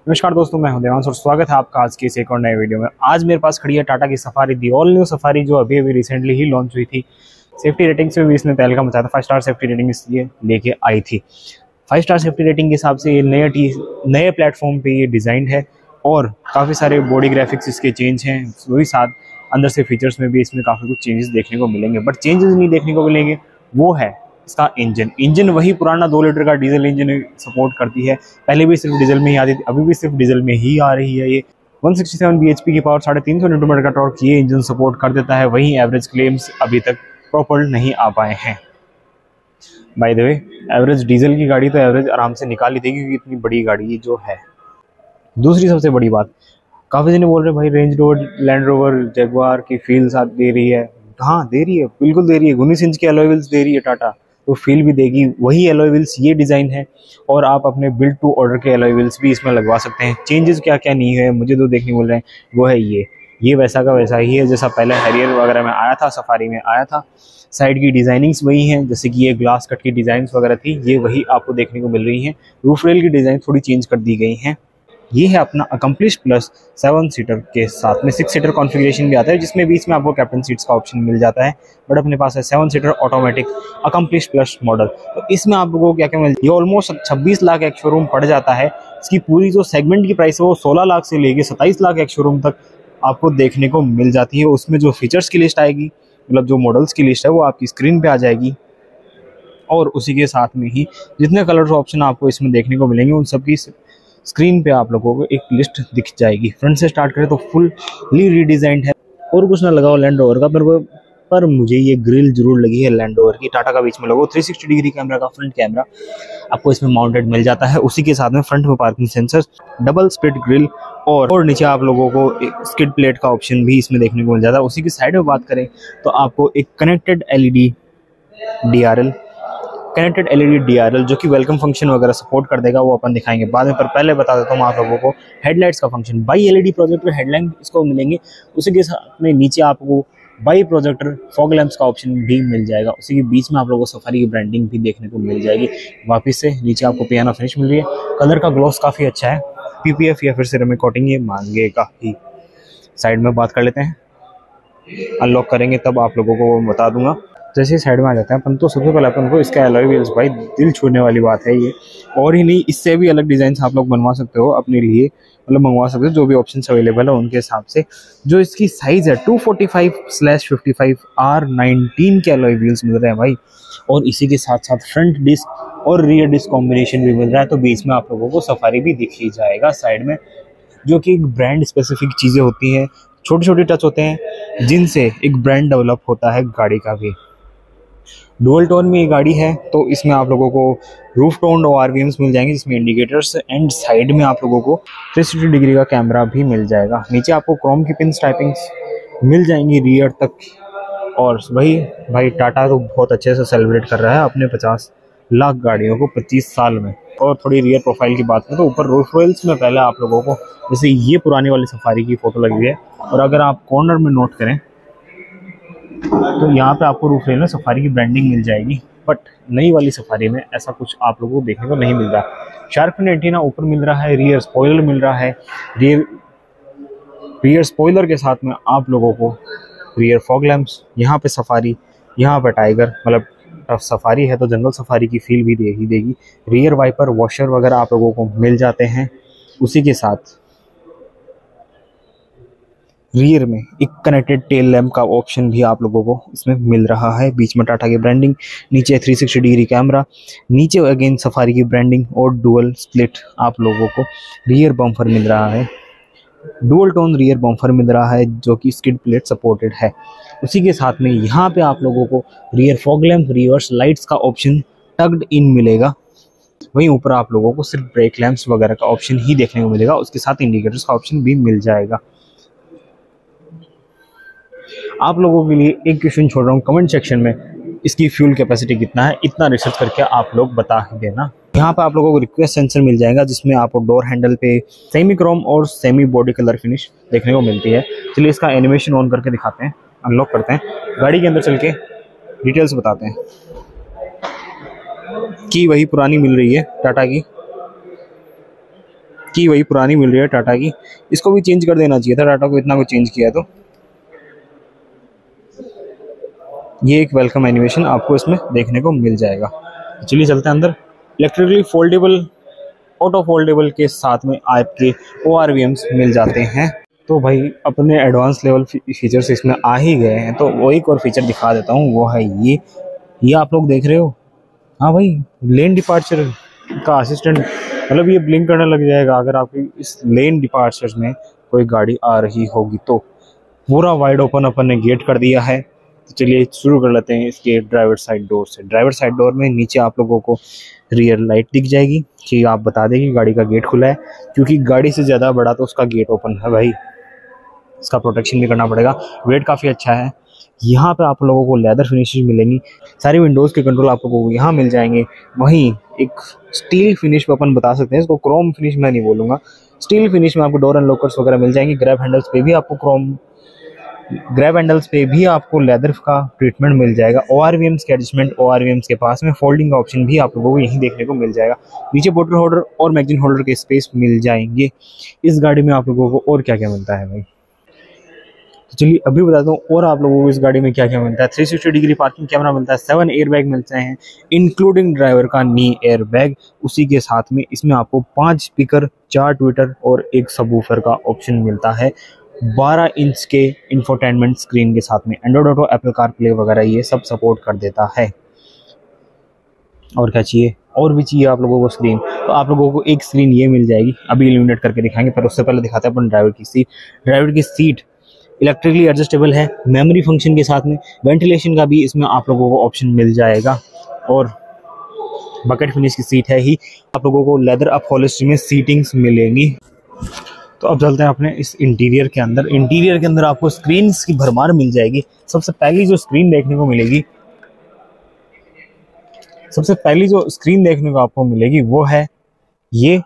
नमस्कार दोस्तों, मैं हूं देवांश और स्वागत है आपका आज की इस एक और नए वीडियो में। आज मेरे पास खड़ी है टाटा की Safari, the all new Safari, जो अभी रिसेंटली ही लॉन्च हुई थी। सेफ्टी रेटिंग्स में भी इसने तहलका मचाया था। 5 स्टार सेफ्टी रेटिंग इसलिए लेके आई थी। 5 स्टार सेफ्टी रेटिंग के हिसाब से ये नए प्लेटफॉर्म पे ये डिज़ाइंड है और काफ़ी सारे बॉडी ग्राफिक्स इसके चेंज हैं। वही साथ अंदर से फीचर्स में भी इसमें काफ़ी कुछ चेंजेस देखने को मिलेंगे। बट चेंजेस नहीं देखने को मिलेंगे, वो है इसका इंजन वही पुराना 2 लीटर का डीजल इंजन सपोर्ट करती है। पहले भी सिर्फ डीजल में ही आती थी, अभी भी सिर्फ डीजल में ही आ रही है। ये 167 bhp की पावर, 350 न्यूटन का टॉर्क ये इंजन सपोर्ट कर देता है। वही एवरेज क्लेम्स अभी तक प्रॉपर नहीं आ पाए हैं। By the way, average diesel की गाड़ी तो एवरेज आराम से निकाल ही देगी, क्योंकि इतनी बड़ी गाड़ी जो है। दूसरी सबसे बड़ी बात, काफ़ी जने बोल रहे हैं भाई Range Rover, Land Rover, Jaguar की फील साथ दे रही है। हाँ, दे रही है, बिल्कुल दे रही है। 19 इंच के अलॉय व्हील्स दे रही है टाटा, तो फील भी देगी। वही अलॉय व्हील्स, ये डिज़ाइन है, और आप अपने बिल्ड टू ऑर्डर के अलॉय व्हील्स भी इसमें लगवा सकते हैं। चेंजेस क्या क्या नहीं है मुझे तो देखने बोल रहे हैं, वो है ये वैसा का वैसा ही है जैसा पहले हैरियर वगैरह में आया था, सफारी में आया था। साइड की डिज़ाइनिंग्स वही हैं, जैसे कि ये ग्लास कट की डिज़ाइंस वगैरह थी, ये वही आपको देखने को मिल रही हैं। रूफ रेल की डिज़ाइन थोड़ी चेंज कर दी गई हैं। ये है अपना अकम्प्लिश प्लस 7 सीटर के साथ में 6 सीटर कॉन्फ़िगरेशन भी आता है, जिसमें बीच में आपको कैप्टन सीट्स का ऑप्शन मिल जाता है। बट अपने पास है 7 seater automatic accomplish plus model. तो इसमें आप लोगों को क्या क्या मिलता है, ये ऑलमोस्ट 26 लाख एक शोरूम पड़ जाता है। इसकी पूरी जो सेगमेंट की प्राइस है वो 16 लाख से लेके 27 लाख एक शोरूम तक आपको देखने को मिल जाती है। उसमें जो फीचर्स की लिस्ट आएगी, मतलब जो मॉडल्स की लिस्ट है, वो आपकी स्क्रीन पे आ जाएगी। और उसी के साथ में ही जितने कलर्स ऑप्शन आपको इसमें देखने को मिलेंगे, उन सब की स्क्रीन पे आप लोगों को एक लिस्ट दिख जाएगी। फ्रंट से स्टार्ट करें तो फुल्ली रीडिज़ाइंड है, और कुछ ना लगा हो लैंड रोवर का, पर मुझे ये ग्रिल जरूर लगी है लैंड रोवर की। टाटा का बीच में लोगो 360 डिग्री कैमरा का फ्रंट कैमरा आपको इसमें माउंटेड मिल जाता है। उसी के साथ में फ्रंट में parking sensor, double split grille, और नीचे आप लोगों को एक स्किड प्लेट का ऑप्शन भी इसमें देखने को मिल जाता है। उसी की साइड में बात करें तो आपको एक कनेक्टेड एलईडी DRL जो कि वेलकम फंक्शन वगैरह सपोर्ट कर देगा, वो अपन दिखाएंगे बाद में। पर पहले बता देता हूँ आप लोगों को हेडलाइट्स का function. Bi LED projector headlight इसको मिलेंगे। उसी के साथ में नीचे आपको बाई प्रोजेक्टर फॉग लैंप्स का ऑप्शन भी मिल जाएगा। उसी के बीच में आप लोगों को सफारी की ब्रांडिंग भी देखने को मिल जाएगी। वापस से नीचे आपको पियानो फिनिश मिल रही है। कलर का ग्लॉस काफ़ी अच्छा है। PPF या फिर सिरेमिक कोटिंग ये मांगेगा ही। साइड में बात कर लेते हैं, अनलॉक करेंगे तब आप लोगों को बता दूंगा। जैसे साइड में आ जाते हैं अपन, तो सबसे पहले अपन को इसका अलॉय व्हील्स, भाई दिल छूने वाली बात है ये। और ही नहीं, इससे भी अलग डिज़ाइन आप लोग बनवा सकते हो अपने लिए, मतलब मंगवा सकते हो। जो भी ऑप्शंस अवेलेबल है उनके हिसाब से। जो इसकी साइज़ है 245/55 R19 के अलॉय व्हील्स मिल रहे हैं भाई। और इसी के साथ साथ फ्रंट डिस्क और रियर डिस्क कॉम्बिनेशन भी मिल रहा है। तो बीच में आप लोगों को सफारी भी दिख ही जाएगा साइड में, जो कि एक ब्रांड स्पेसिफिक चीज़ें होती हैं, छोटे छोटे टच होते हैं, जिनसे एक ब्रांड डेवलप होता है गाड़ी का भी। डुअल टोन में ये गाड़ी है, तो इसमें आप लोगों को रूफ टोन ORVMs मिल जाएंगे, जिसमें इंडिकेटर्स, एंड साइड में आप लोगों को 360 डिग्री का कैमरा भी मिल जाएगा। नीचे आपको क्रोम की पिन टाइपिंग्स मिल जाएंगी रियर तक। और वही भाई, टाटा तो बहुत अच्छे से सेलिब्रेट कर रहा है अपने 50 लाख गाड़ियों को 25 साल में। और थोड़ी रियर प्रोफाइल की बात करें तो ऊपर रूफ रेल्स में पहले आप लोगों को, जैसे ये पुरानी वाली सफारी की फ़ोटो लगी हुई है, और अगर आप कॉर्नर में नोट करें तो यहाँ पे आपको रूफ रेल में सफारी की ब्रांडिंग मिल जाएगी। बट नई वाली सफारी में ऐसा कुछ आप लोगों को देखने को नहीं मिल रहा। शार्क फिन एंटीना ऊपर मिल रहा है, रियर स्पॉइलर मिल रहा है। रियर स्पॉइलर के साथ में आप लोगों को रियर फॉग लैंप्स, यहाँ पे सफारी, यहाँ पे टाइगर, मतलब सफारी है तो जंगल सफारी की फील भी देगी। रियर वाइपर, वॉशर वगैरह आप लोगों को मिल जाते हैं। उसी के साथ रियर में एक कनेक्टेड टेल लैम्प का ऑप्शन भी आप लोगों को इसमें मिल रहा है। बीच में टाटा की ब्रांडिंग, नीचे 360 डिग्री कैमरा, नीचे अगेन सफारी की ब्रांडिंग, और डुअल स्प्लिट आप लोगों को रियर बम्पर मिल रहा है। डुअल टोन रियर बम्पर मिल रहा है, जो कि स्किड प्लेट सपोर्टेड है। उसी के साथ में यहाँ पे आप लोगों को rear fog lamp, reverse lights का ऑप्शन टग्ड इन मिलेगा। वहीं ऊपर आप लोगों को सिर्फ ब्रेक लैंप्स वगैरह का ऑप्शन ही देखने को मिलेगा। उसके साथ इंडिकेटर्स का ऑप्शन भी मिल जाएगा। आप लोगों के लिए एक क्वेश्चन छोड़ रहा हूँ कमेंट सेक्शन में, इसकी फ्यूल कैपेसिटी कितना है, इतना रिसर्च करके आप लोग बता देना। यहाँ पर आप लोगों को रिक्वेस्ट सेंसर मिल जाएगा, जिसमें आपको डोर हैंडल पे सेमी क्रोम और सेमी बॉडी कलर फिनिश देखने को मिलती है। चलिए इसका एनिमेशन ऑन करके दिखाते हैं, अनलॉक करते हैं, गाड़ी के अंदर चल के डिटेल्स बताते हैं। की वही पुरानी मिल रही है टाटा की, की वही पुरानी मिल रही है टाटा की। इसको भी चेंज कर देना चाहिए था टाटा को, इतना कुछ चेंज किया तो। ये एक वेलकम एनिमेशन आपको इसमें देखने को मिल जाएगा। चलिए चलते हैं अंदर। इलेक्ट्रिकली फोल्डेबल, ऑटो फोल्डेबल के साथ में आपके ORVMs मिल जाते हैं। तो भाई अपने एडवांस लेवल फीचर्स इसमें आ ही गए हैं, तो वो एक और फीचर दिखा देता हूँ, वो है ये आप लोग देख रहे हो। हाँ भाई, लेन डिपार्चर का असिस्टेंट, मतलब ये ब्लिंक करने लग जाएगा अगर आपकी इस लेन डिपार्चर में कोई गाड़ी आ रही होगी तो। पूरा वाइड ओपन अपन ने गेट कर दिया है। तो चलिए शुरू कर लेते हैं इसके ड्राइवर साइड डोर से। ड्राइवर साइड डोर में नीचे आप लोगों को रियर लाइट दिख जाएगी कि आप बता दें कि गाड़ी का गेट खुला है, क्योंकि गाड़ी से ज़्यादा बड़ा तो उसका गेट ओपन है भाई, इसका प्रोटेक्शन भी करना पड़ेगा। वेट काफ़ी अच्छा है। यहाँ पे आप लोगों को लेदर फिनिशेस मिलेंगी, सारी विंडोज़ के कंट्रोल आप लोगों को यहाँ मिल जाएंगे। वहीं एक स्टील फिनिश पे अपन बता सकते हैं इसको, क्रोम फिनिश मैं नहीं बोलूँगा, स्टील फिनिश में आपको डोर एंड लॉकर्स वगैरह मिल जाएंगे। ग्रैब हैंडल्स पे भी आपको ग्रैब हैंडल्स पे भी आपको लेदर का ट्रीटमेंट मिल जाएगा। ORVMs के एडजस्टमेंट, ORVMs के पास में फोल्डिंग का ऑप्शन भी आप लोगों को यहीं देखने को मिल जाएगा। नीचे बोतल होल्डर और मैगजीन होल्डर के स्पेस मिल जाएंगे। इस गाड़ी में आप लोगों को और क्या क्या मिलता है भाई, तो चलिए अभी बताता हूँ और आप लोगों को इस गाड़ी में क्या क्या मिलता है। 360 डिग्री पार्किंग कैमरा मिलता है, 7 एयरबैग मिलते हैं इंक्लूडिंग ड्राइवर का नी एयरबैग। उसी के साथ में इसमें आपको 5 स्पीकर, 4 ट्विटर और एक सबवूफर का ऑप्शन मिलता है। 12 इंच के इंफोटेनमेंट स्क्रीन के साथ में एंड्रॉइड ऑटो, एप्पल कारप्ले वगैरह ये सब सपोर्ट कर देता है। और क्या चाहिए, और भी चाहिए आप लोगों को स्क्रीन, तो आप लोगों को एक स्क्रीन ये मिल जाएगी, अभी इल्यूमिनेट करके दिखाएंगे, पर उससे पहले दिखाते हैं अपन ड्राइवर की सीट। ड्राइवर की सीट इलेक्ट्रिकली एडजस्टेबल है, मेमोरी फंक्शन के साथ में वेंटिलेशन का भी इसमें आप लोगों को ऑप्शन मिल जाएगा। और बकेट फिनिश की सीट है ही, आप लोगों को लेदर अपहोल्स्ट्री में सीटिंग्स मिलेंगी। तो अब चलते हैं अपने इस इंटीरियर के अंदर। इंटीरियर के अंदर आपको स्क्रीन्स की भरमार मिल जाएगी। सबसे पहली जो स्क्रीन देखने को मिलेगी, आपको मिलेगी वो है ये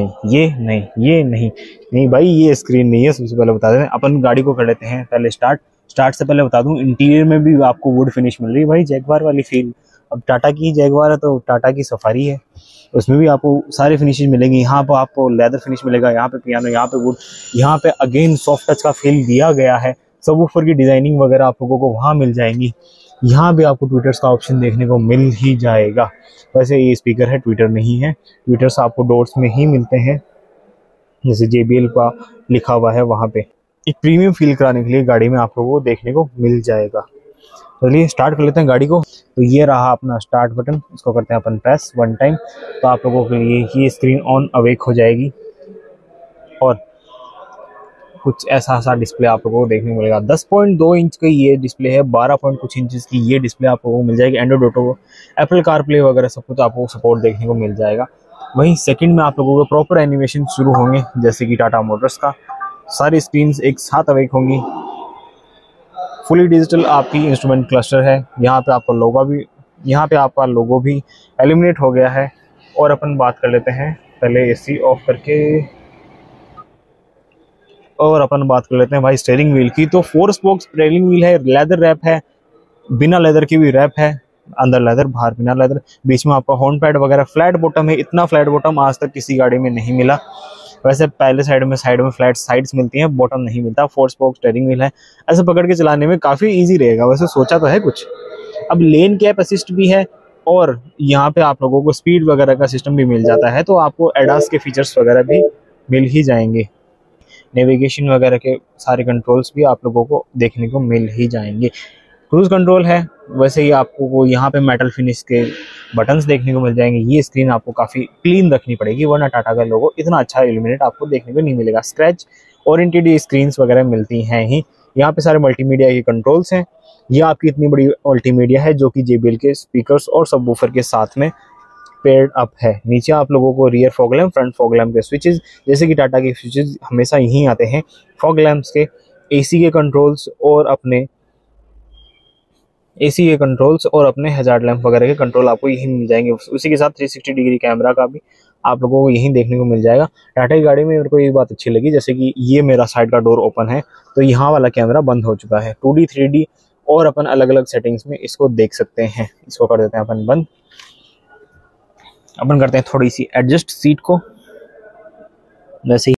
नहीं भाई, ये स्क्रीन नहीं है। सबसे पहले बता दें, अपन गाड़ी को कर लेते हैं पहले स्टार्ट से पहले बता दूं, इंटीरियर में भी आपको वुड फिनिश मिल रही है भाई, जैगवार वाली फील। अब टाटा की जैगवार है तो टाटा की सफारी है, उसमें भी आपको सारे फिनिशेज मिलेंगे। यहाँ पर आपको लेदर फिनिश मिलेगा, यहाँ पे पियानो, यहाँ पे वुड, यहाँ पे अगेन सॉफ्ट टच का फील दिया गया है। सबवूफर की डिजाइनिंग वगैरह आप लोगों को वहाँ मिल जाएंगी। यहाँ भी आपको ट्विटर्स का ऑप्शन देखने को मिल ही जाएगा। वैसे ये स्पीकर है, ट्विटर नहीं है, ट्विटर्स आपको डोर्स में ही मिलते हैं, जैसे JBL का लिखा हुआ है वहाँ पे। एक प्रीमियम फील कराने के लिए गाड़ी में आप लोगों को देखने को मिल जाएगा। चलिए स्टार्ट कर लेते हैं गाड़ी को। तो ये रहा अपना स्टार्ट बटन, इसको करते हैं अपन प्रेस 1 टाइम, तो आप लोगों के लिए ये स्क्रीन ऑन अवेक हो जाएगी और कुछ ऐसा डिस्प्ले आप लोगों को देखने को मिलेगा। 10.2 इंच का ये डिस्प्ले है, 12 पॉइंट कुछ इंचेस की ये डिस्प्ले आप लोगों को मिल जाएगी। एंड्रॉइड ऑटो, एप्पल कारप्ले वगैरह सब कुछ आपको सपोर्ट देखने को मिल जाएगा। वहीं सेकंड में आप लोगों को प्रॉपर एनिमेशन शुरू होंगे, जैसे कि टाटा मोटर्स का सारी स्क्रीन्स एक साथ अवेक होंगी। फुली डिजिटल आपकी इंस्ट्रूमेंट क्लस्टर है, यहाँ पे आपका लोगो भी एलिमिनेट हो गया है। और अपन बात कर लेते हैं पहले AC ऑफ करके, और अपन बात कर लेते हैं भाई स्टीयरिंग व्हील की। तो 4 स्पोक्स स्टीयरिंग व्हील है, लेदर रैप है, बिना लेदर की भी रैप है, अंदर लेदर बाहर बिना लेदर। बीच में आपका हॉर्न पैड वगैरह, फ्लैट बॉटम है, इतना फ्लैट बॉटम आज तक किसी गाड़ी में नहीं मिला। वैसे पहले साइड में फ्लैट साइड्स मिलती हैं, बॉटम नहीं मिलता। 4 स्पोक स्टीयरिंग व्हील है, ऐसे पकड़ के चलाने में काफ़ी ईजी रहेगा। वैसे सोचा तो है कुछ। अब लेन कैप असिस्ट भी है और यहाँ पे आप लोगों को स्पीड वगैरह का सिस्टम भी मिल जाता है, तो आपको एडास के फीचर्स वगैरह भी मिल ही जाएंगे। नेविगेशन वगैरह के सारे कंट्रोल्स भी आप लोगों को देखने को मिल ही जाएंगे। क्रूज कंट्रोल है, वैसे ही आपको यहाँ पे मेटल फिनिश के बटन्स देखने को मिल जाएंगे। ये स्क्रीन आपको काफ़ी क्लीन रखनी पड़ेगी, वरना टाटा का लोगो इतना अच्छा इल्यूमिनेट आपको देखने को नहीं मिलेगा। स्क्रैच ओरिएंटेड ये स्क्रीन्स वगैरह मिलती हैं ही। यहाँ पे सारे मल्टीमीडिया के कंट्रोल्स हैं। ये आपकी इतनी बड़ी मल्टीमीडिया है जो कि JBL के स्पीकर्स और सबवूफर के साथ में पेयर्ड अप है। नीचे आप लोगों को rear fog lamp, front fog lamp के स्विचेस, जैसे कि टाटा के स्विचेस हमेशा यहीं आते हैं। फॉग लैम्प्स के, AC के कंट्रोल्स और अपने हैजार्ड लैम्प वगैरह के कंट्रोल आपको यहीं मिल जाएंगे। उसी के साथ 360 डिग्री कैमरा का भी आप लोगों को यहीं देखने को मिल जाएगा। टाटा की गाड़ी में मेरे को ये बात अच्छी लगी, जैसे कि ये मेरा साइड का डोर ओपन है तो यहाँ वाला कैमरा बंद हो चुका है। 2D 3D और अपन अलग अलग सेटिंग्स में इसको देख सकते हैं। इसको कर देते हैं अपन बंद। अपन करते हैं थोड़ी सी एडजस्ट सीट को। वैसे ही